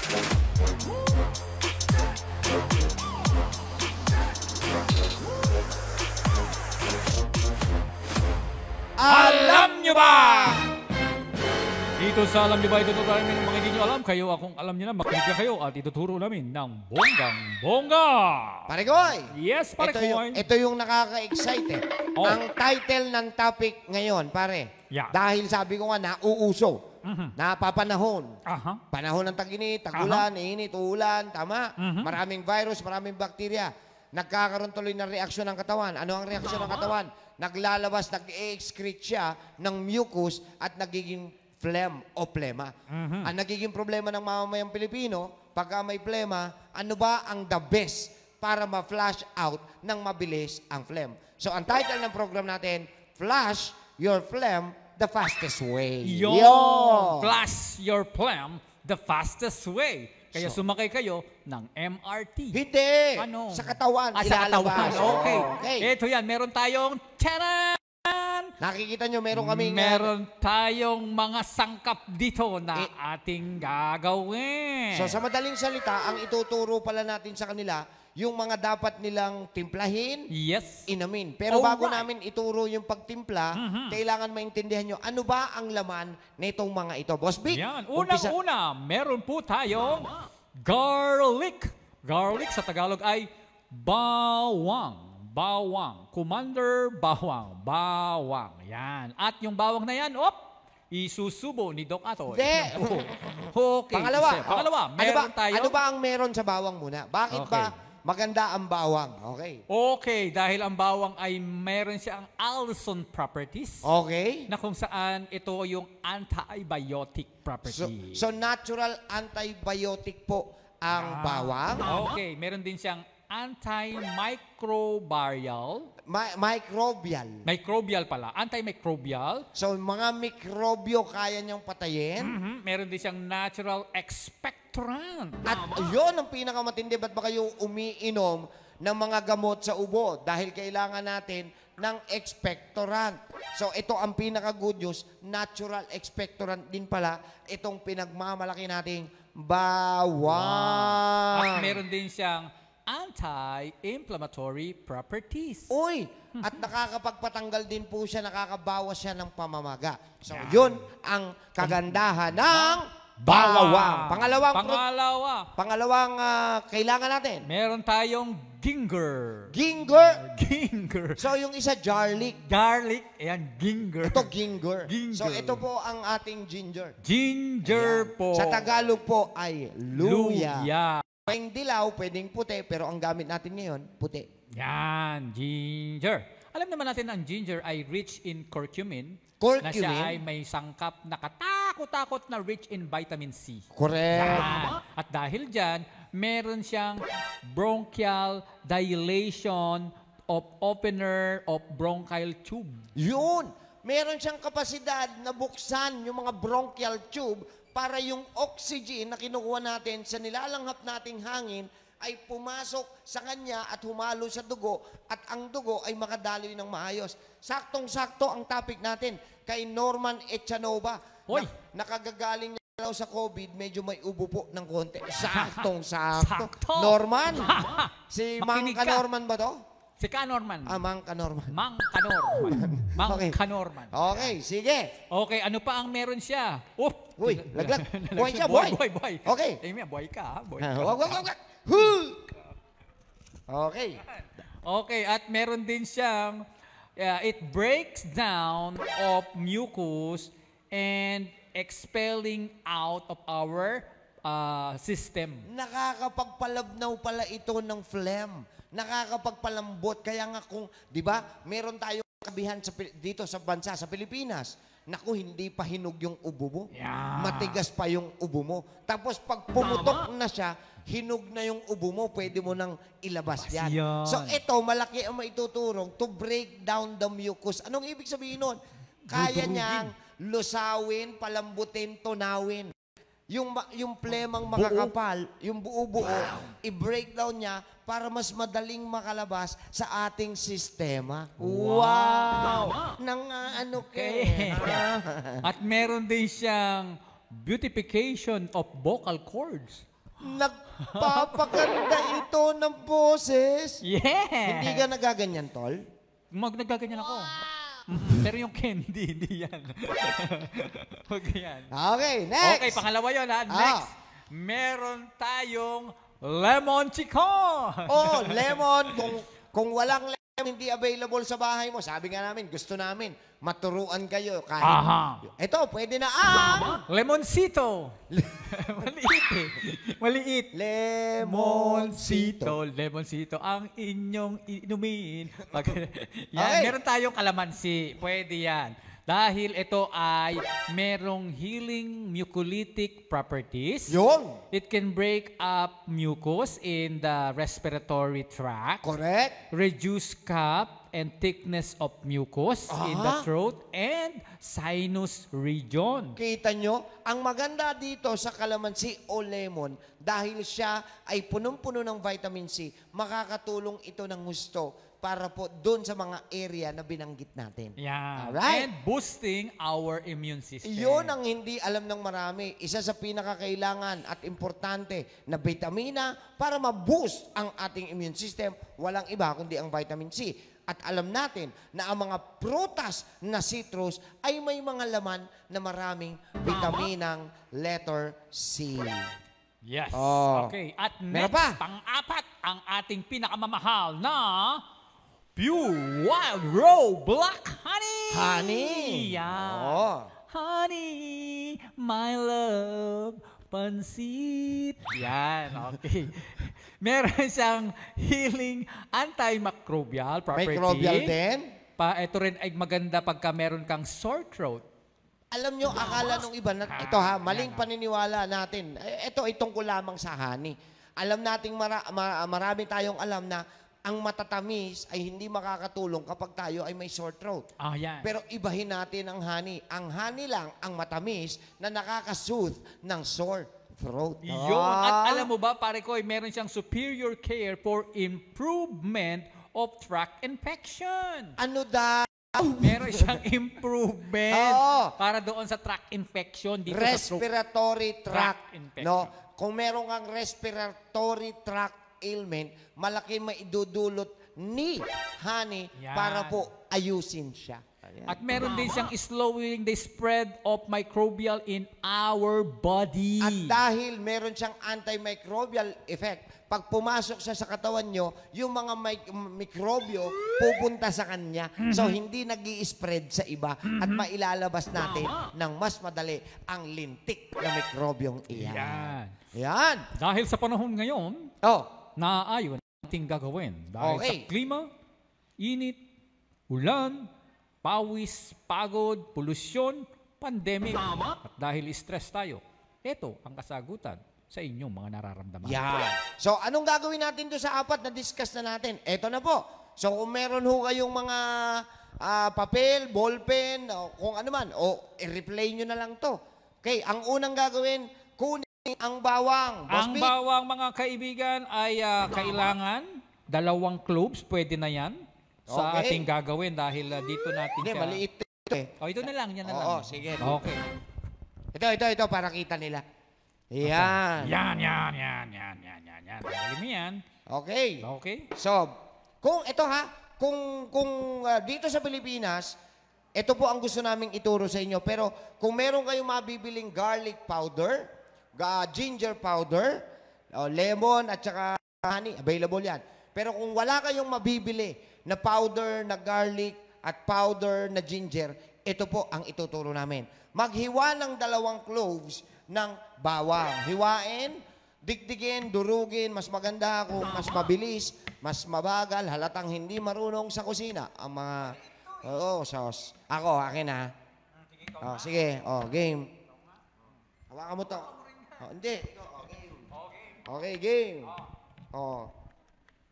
Alam nyo ba? Dito sa Alam Nyo Ba, ituturo namin ng mga hindi nyo alam. Kayo, akong alam nyo na, makinig na kayo at ituturo namin ng bonggang-bongga. Paregoy! Yes, Paregoy. Ito yung nakaka-excite eh. Oh. Ang title ng topic ngayon, pare. Yeah. Dahil sabi ko nga, nauuso. Napapanahon. Panahon ng tag-init, tag-ulan, init, ulan, tama. Maraming virus, maraming bakterya. Nagkakaroon tuloy ng reaksyon ng katawan. Ano ang reaksyon ng katawan? Naglalabas, nag-excrete siya ng mucus at nagiging phlegm o plema. Ang nagiging problema ng mamamayang Pilipino, pagka may plema, ano ba ang the best para ma-flush out ng mabilis ang phlegm? So, ang title ng program natin, Flush Your Phlegm the Fastest Way. Flush your phlegm the fastest way. Kaya sumakay kayo ng MRT. Hindi! Ano? Sa katawan. Sa katawan. Okay. Okay. Ito yan. Meron tayong tanan! Nakikita nyo, meron tayong mga sangkap dito na ating gagawin. So sa madaling salita, ang ituturo pala natin sa kanila, yung mga dapat nilang timplahin, inamin. Pero bago namin ituro yung pagtimpla, kailangan maintindihan nyo, ano ba ang laman nitong mga ito? Boss Big? Yan. Unang-una, meron po tayong garlic. Garlic sa Tagalog ay bawang. Bawang. Commander bawang. Bawang. Yan. At yung bawang na yan, isusubo ni Doc Atoy. Hindi. Okay. Pangalawa, meron tayo. Ano ba ang meron sa bawang muna? Bakit ba maganda ang bawang? Okay, dahil ang bawang ay meron siyang allicin properties. Okay. Na kung saan ito yung antibiotic property. So natural antibiotic po ang bawang? Okay, meron din siyang antimicrobial. Microbial pala. Antimicrobial. So, mga mikrobyo kaya niyang patayin. Meron din siyang natural expectorant. At yun ang pinakamatindi. Ba't ba kayo umiinom ng mga gamot sa ubo? Dahil kailangan natin ng expectorant. So, ito ang pinaka-good news. Natural expectorant din pala itong pinagmamalaki nating bawang. At meron din siyang anti-inflammatory properties. At nakakapagpatanggal din po siya, nakakabawas siya ng pamamaga. So, yun ang kagandahan ng bawang. Pangalawang kailangan natin. Meron tayong ginger. Ginger? So, yung isa, garlic. Garlic, ayan, ginger. Ito, ginger. So, ito po ang ating ginger. Ginger po. Sa Tagalog po ay luya. Pwedeng dilaw, pwedeng puti, pero ang gamit natin ngayon, puti. Yan, ginger. Alam naman natin ang ginger ay rich in curcumin. Na siya ay may sangkap na katakot-takot na rich in vitamin C. Correct. Yan. At dahil dyan, meron siyang bronchial dilation of opener of bronchial tube. Yun! Meron siyang kapasidad na buksan yung mga bronchial tube para yung oxygen na kinukuha natin sa nilalanghap nating hangin ay pumasok sa kanya at humalo sa dugo at ang dugo ay makadaloy ng maayos. Saktong-sakto ang topic natin kay Norman Echanova. Nakagagaling niya sa COVID, medyo may ubo po ng konti. Saktong-sakto. Norman? Si Mang Norman ba to? Si Ka-Norman. Mang Ka-Norman. Mang Ka-Norman. Mang Ka-Norman. Okay, sige. Okay, ano pa ang meron siya? Laglag. Buhay siya, buhay. Okay. Buhay ka, ha? Wag. Okay. Okay, at meron din siyang, it breaks down of mucus and expelling out of our system. Nakakapagpalabnaw pala ito ng phlegm. Nakakapagpalambot. Kaya nga kung, di ba, meron tayong kabihan dito sa bansa, sa Pilipinas. Naku, hindi pa hinog yung ubo mo. Matigas pa yung ubo mo. Tapos pag pumutok na siya, hinog na yung ubo mo, pwede mo nang ilabas yan. So ito, malaki ang maituturong to break down the mucus. Anong ibig sabihin nun? Kaya niyang lusawin, palambutin, tunawin. Yung plemang makakapal, yung buo-buo, i-breakdown niya para mas madaling makalabas sa ating sistema. Wow! At meron din siyang beautification of vocal cords. Nagpapaganda ito ng boses. Yeah! Hindi ka nagaganyan, tol? Nagaganyan ako. Pero yung candy, hindi yan. Huwag yan. Okay, next. Okay, pangalawa yun ha. Next, meron tayong lemon chicken. Oh, lemon. Kung walang lemon, hindi available sa bahay mo, sabi nga namin, gusto namin, maturuan kayo. Kahit, ito, pwede na Lemoncito. Maliit eh. Maliit. Lemoncito. Lemoncito. Ang inyong inumin. Yan, Okay. meron tayong kalamansi. Pwede yan. Dahil ito ay merong healing mucolytic properties. Yun. It can break up mucus in the respiratory tract. Correct. Reduce cough and thickness of mucus in the throat and sinus region. Kita nyo, ang maganda dito sa kalamansi o lemon, dahil siya ay punong-puno ng vitamin C, makakatulong ito ng gusto para po doon sa mga area na binanggit natin. Yeah. Alright. And boosting our immune system. Iyon ang hindi alam ng marami. Isa sa pinakakailangan at importante na vitamina para ma-boost ang ating immune system. Walang iba kundi ang vitamin C. At alam natin na ang mga prutas na citrus ay may mga laman na maraming vitaminang letter C. Yes. Oh. Okay. At Meron next, pa? pang-apat, ang ating pinakamamahal na Pure Wild Raw Black Honey. Honey. Yeah. Oh. Honey, my love, pansit. Yan, okay. Meron siyang healing antimicrobial property. Microbial din? Ito rin ay maganda pagka meron kang sore throat. Alam nyo, akala nung iba, ito ha, maling paniniwala natin. Ito ay tungkol lamang sa honey. Alam nating marami tayong alam na ang matatamis ay hindi makakatulong kapag tayo ay may sore throat. Yan. Pero ibahin natin ang honey. Ang honey lang ang matamis na nakaka-soothe ng sore throat. Yun. At alam mo ba, pare ko, meron siyang superior care for improvement of tract infection. Ano daw? Meron siyang improvement Oo. para doon sa tract infection dito Respiratory tract. infection. No? Kung meron kang respiratory tract ailment, malaki maidudulot ni honey Yan. para po ayusin siya. At meron din siyang slowing the spread of microbial in our body. At dahil meron siyang antimicrobial effect, pag pumasok siya sa katawan nyo, yung mga mikrobyo pupunta sa kanya. So, hindi nag-i-spread sa iba at mailalabas natin ng mas madali ang lintik na mikrobyong iyan. Yan. Yan. Dahil sa panahon ngayon, Oh, naaayon nating gagawin. Dahil Okay. sa klima, init, ulan, pawis, pagod, polusyon, pandemic, at dahil stress tayo, ito ang kasagutan sa inyong mga nararamdaman. yan. So, anong gagawin natin doon sa apat na discuss na natin? Eto na po. So, kung meron ho kayong mga papel, ballpen, o kung ano man, o i-replay nyo na lang to. Okay, ang unang gagawin, kunin ang bawang. Boss Ang Vic. bawang, mga kaibigan, ay kailangan 2 cloves, pwede na yan sa Okay. ating gagawin dahil dito natin Hindi, siya. maliit ito eh. Ito na lang, yan na lang. Oo, sige. Okay. Ito, para kita nila. Yan. Yan. Galing mo yan. Okay. Okay. So, kung ito ha, kung dito sa Pilipinas, ito po ang gusto naming ituro sa inyo. Pero kung meron kayong mabibiling garlic powder, ginger powder, lemon at saka honey, available yan. Pero kung wala kayong mabibili na powder na garlic at powder na ginger, ito po ang ituturo namin. Maghiwa ng 2 cloves ng bawang. Hiwain, dikdikin, durugin, mas maganda kung mas mabilis, mas mabagal, halatang hindi marunong sa kusina. Ang mga, sauce. Akin ha. Sige, game. Hawakan mo to. Hindi. Game. Okay, game.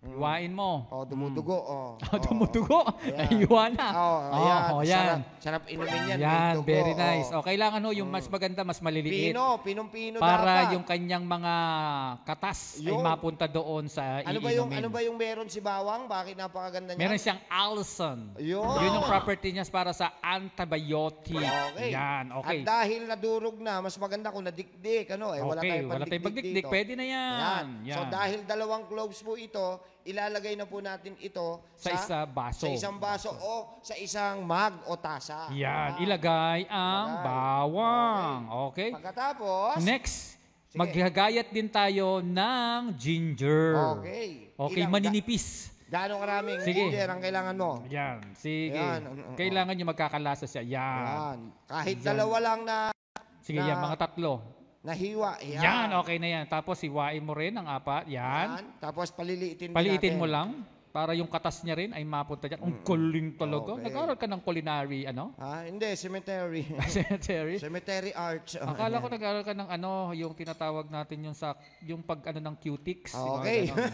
Iwain mo. Oh, dumudugo. Oh, Dumudugo. Ay, iwa na. Oh, yan. Sarap inumin yan. Yan, may dugo. very nice. O, kailangan yung mas maganda, mas maliliit. Pinong-pino Para dapat. yung kanyang mga katas ay Yun. mapunta doon sa iinumin. Ano ba yung meron si Bawang? Bakit napakaganda niya? Meron siyang allicin. Yun. Yun yung property niya para sa antibiotic. Okay. Yan, okay. At dahil nadurog na, mas maganda kung nadikdik. Wala tayong wala tayong pagdikdik. dito. Pwede na yan. So dahil 2 cloves po ito, ilalagay na po natin ito Sa isa baso. Sa isang baso o sa isang mug o tasa. Yan, ilagay ang bawang. Okay? Pagkatapos, Next, Sige. maghagayat din tayo ng ginger. Okay. Okay, maninipis. Gaano karaming Sige. ginger ang kailangan mo? Yan, sige. Yan. Kailangan nyo magkakalasa siya. Yan. Yan. Kahit 2 lang na Sige, yan, mga 3. nahiwa. Yan, okay na yan. Tapos hiwain mo rin ang 4. Yan. Tapos paliliitin Paliitin natin. mo lang para yung katas niya rin ay mapunta dyan. Ang galing talaga. Okay. Nag-aral ka ng culinary, Hindi, cemetery. cemetery. Cemetery arts. Akala ko nag-aral ka ng yung tinatawag natin yung pag ng cutics. yung mga Okay. ganon.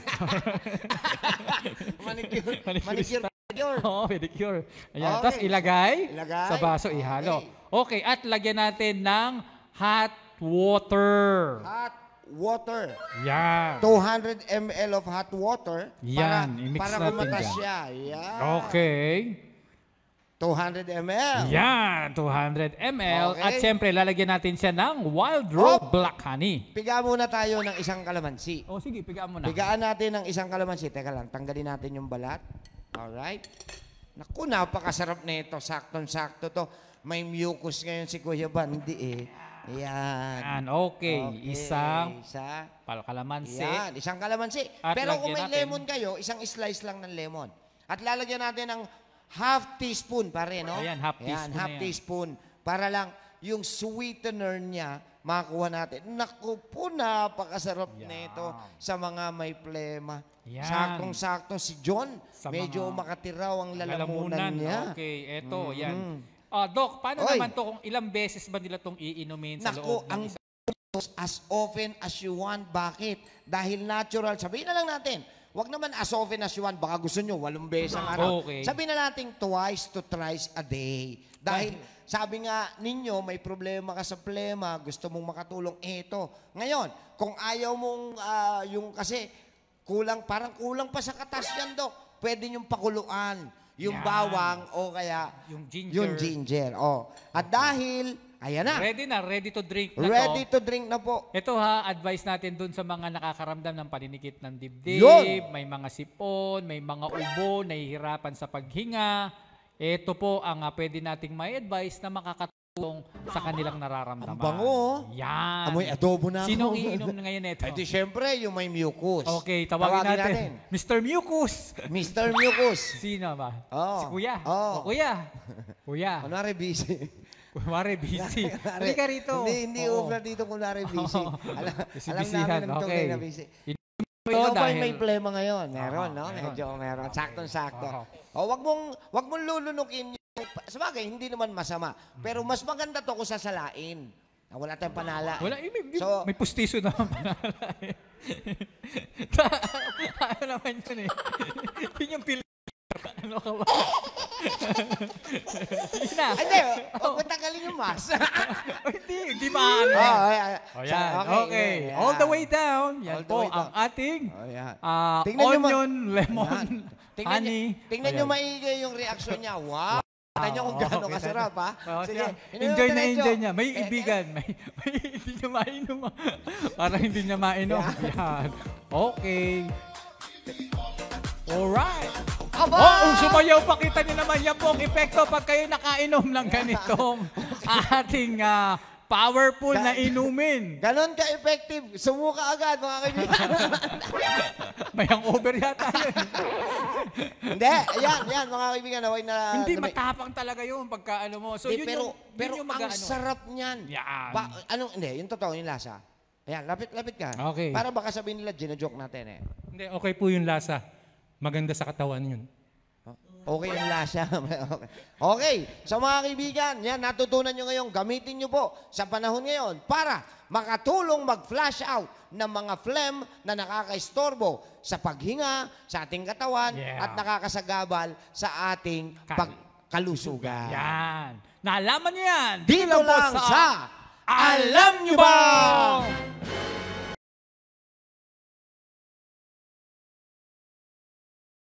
Manicure. Manicure. Manicure. Oo, pedicure. Ayan. Okay. Tapos ilagay Ilagay. sa baso, ihalo. Okay, at lagyan natin ng hot water. Hot water. Yan. 200 ml of hot water. Yan, i-mix para natin kumatas yan. siya. Yan. Okay. 200 ml. Yan, 200 ml. Okay. At syempre, lalagyan natin siya ng wild rose black honey. Piga muna tayo ng isang kalamansi. O sige, pigaan mo na. Pigaan natin ng isang kalamansi. Teka lang, tanggalin natin yung balat. Alright. Naku, napakasarap nito. Saktong-sakto to. May mucus ngayon si Kuya Bandi eh. Yan. Yan, okay. Isang Isa. kalamansi. Yan, isang kalamansi. At Pero kung may lagyan natin- lemon kayo, isang slice lang ng lemon. At lalagyan natin ng half teaspoon pare, no? Ayan, half teaspoon half na yan. teaspoon. Para lang yung sweetener niya makuha natin. Naku po, napakasarap nito sa mga may plema. Yan. Saktong-sakto si John. Sa Medyo mga makatiraw ang lalamunan niya. Okay, eto, yan. Doc, paano Oy. naman to kung ilang beses ba nila tong iinumin sa Naku, loob ng ang as often as you want. Bakit? Dahil natural. Sabihin na lang natin, wag naman as often as you want. Baka gusto nyo, 8 beses ang araw. Okay. Sabihin na natin twice to thrice a day. Dahil sabi nga ninyo, may problema ka sa plema, gusto mong makatulong, eto. Ngayon, kung ayaw mong kasi parang kulang pa sa katas yan, Dok. Pwede nyong pakuluan. Yung Yan. bawang o kaya Yung ginger. yung ginger. Oh. At dahil, ayan na. Ready to drink na Ready to. to drink na po. Ito advice natin dun sa mga nakakaramdam ng paninikit ng dibdib, Yun! may mga sipon, may mga ubo, nahihirapan sa paghinga. Ito po ang pwede nating may advice na makakatulong sa kanilang nararamdaman. Ang bango. Yan. Amoy adobo na ako. Sinong iinom na ngayon ito? Eh di syempre, yung may mucus. Okay, tawagin natin. Mr. Mucus. Mr. Mucus. Sino ba? Oh. Si Kuya. Oh. O, Kuya. Kuya. Kunwari busy. Kunwari busy. Hindi ka rito. Hindi Oo. over dito kunwari busy. Si Alam bisihan, namin ang okay. na busy. Ito Ikaw ba dahil- may plema ngayon? Meron, no? meron. Medyo meron. Saktong-sakto. Oo. O, wag mong lulunukin yung... Sabagay, hindi naman masama. Pero mas maganda to kung sasalain. Na wala tayong panala. Wala, So- may pustiso naman panala. Ano naman yun eh. Yun yung pili. Ano ka ba? Sige na. Hindi, huwag mo tanggalin yung mask. Hindi maano. Oh, Yan, okay. yan. All the way down. Yan All the po way down. ang ating Oh, yan. Tingnan nyo onion, lemon, Tingnan honey. Tingnan nyo Ayan. maigi yung reaksyon niya. Wow! Tingnan nyo kung gaano Okay, kasarap, ha? Oo, Sige. siya. Enjoy na diretso. enjoy niya. May ibigan. May hindi niya mainom. Parang hindi niya mainom. Yan. Okay. Alright. Aba! Oh, sumayaw pa kita niyo naman yan po ang epekto pag kayo nakainom ng ganitong ating powerful na inumin. Ganon ka-effective. Sumuka agad, mga kaibigan. May hangover yata yun. Hindi. Yan, mga kaibigan. Naway na... Hindi, matapang talaga yun pagka ano mo. So, yun pero yung ang mag-ano. sarap niyan. Yan. Hindi, yung totoo, yung lasa. Ayan, lapit ka. Okay. Para baka sabihin nila, ginajoke natin eh. Hindi, okay po yung lasa. Maganda sa katawan yun. Okay yung lasa. Okay. Sa mga kaibigan, yan, natutunan nyo ngayon, gamitin nyo po sa panahon ngayon para makatulong mag-flush out ng mga phlegm na nakakaistorbo sa paghinga, sa ating katawan, Yeah. at nakakasagabal sa ating pagkalusugan. Yan. Nalaman niyo yan. Dito lang sa Alam Nyo Ba?